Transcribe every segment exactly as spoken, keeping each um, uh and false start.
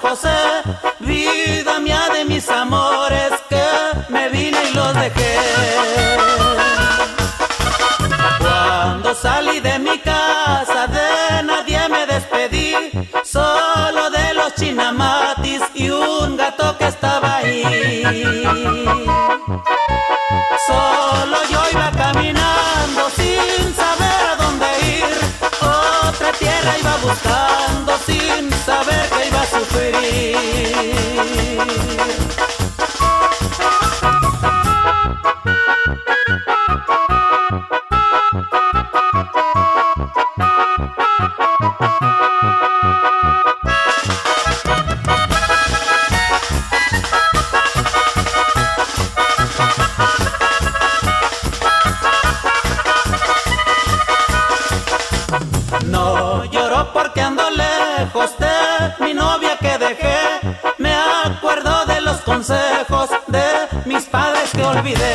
José, vida mía de mis amores, que me vine y los dejé. Cuando salí de mi casa de nadie me despedí, solo de los chinamatis y un gato que estaba ahí. Solo yo iba caminando sin saber a dónde ir, otra tierra iba buscando sin saber que iba a sufrir. No lloro porque ando lejos de mi novia que dejé, me acuerdo de los consejos de mis padres que olvidé.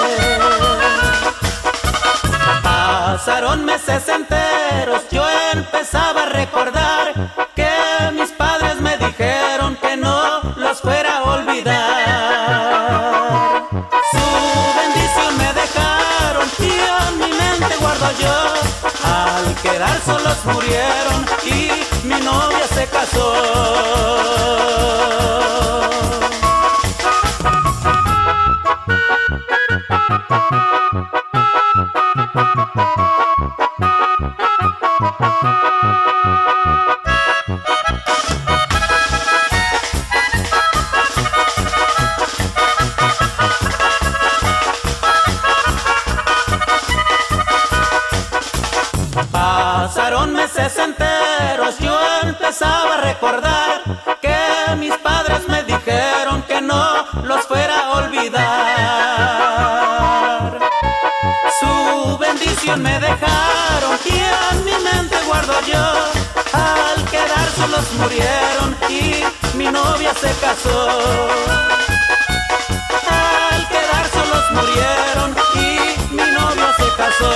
Pasaron meses enteros, yo empezaba a recordar que mis padres me dijeron que no los fuera a olvidar. Su bendición me dejaron y en mi mente guardo yo. Al quedar solos murieron y mi novia se casó. Pasaron meses enteros, yo empezaba a recordar que mis padres me dijeron que no los fuera a olvidar. Su bendición me dejaron y en mi mente guardo yo. Al quedar solos murieron y mi novia se casó. Al quedar solos murieron y mi novia se casó.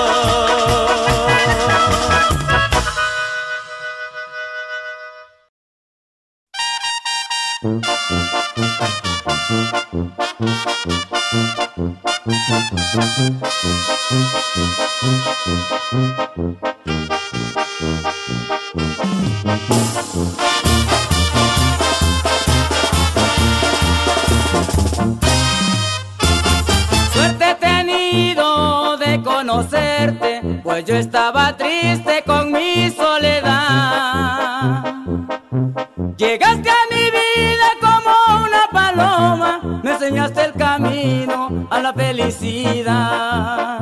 Suerte he tenido de conocerte, pues yo estaba triste con mi soledad. Llegaste a mi vida como una paloma, me enseñaste el camino a la felicidad.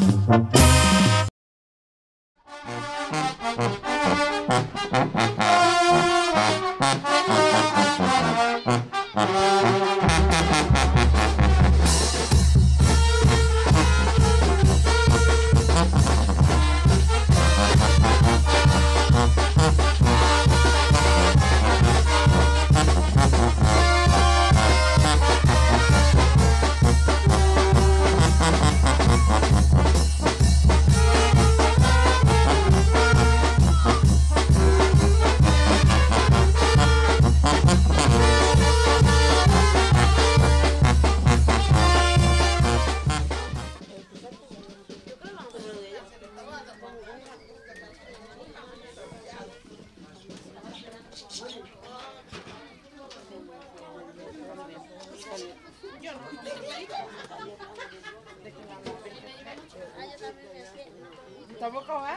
¿Tampoco va?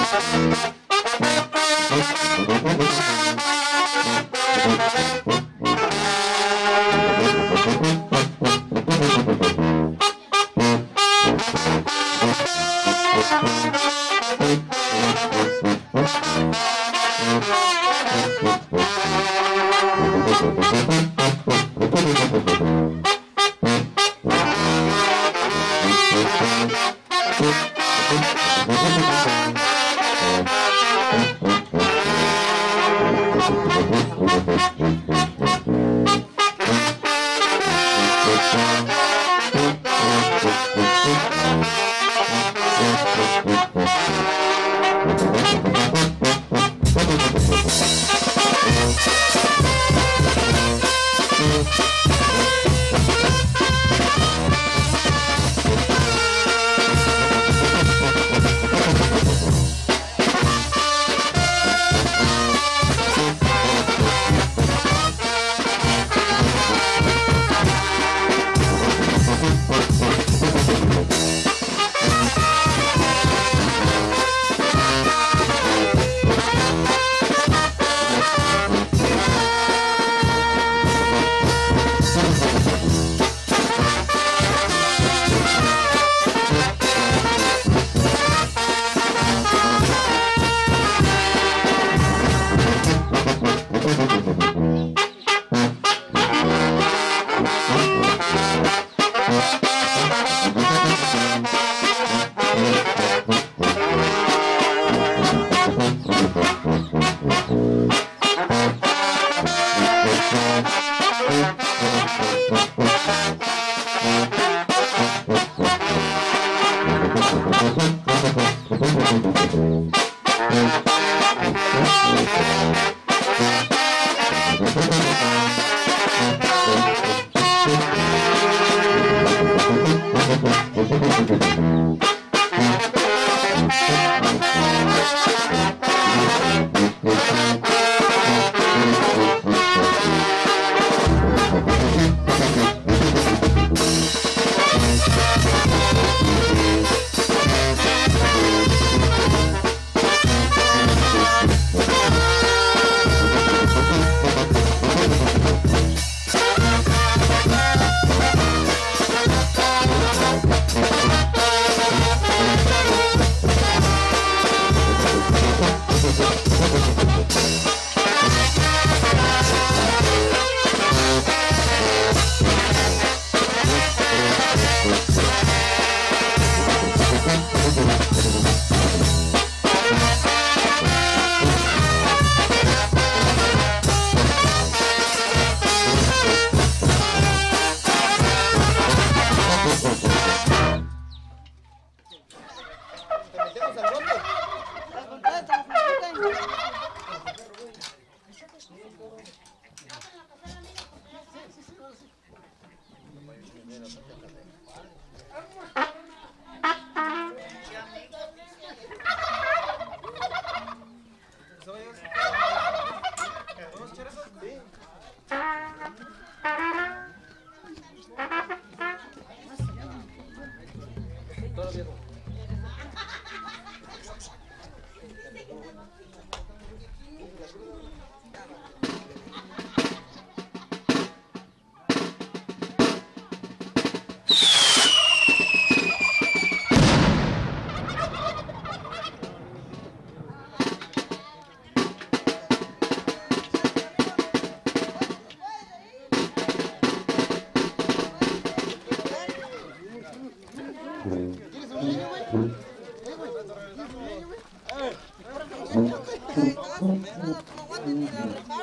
Hey,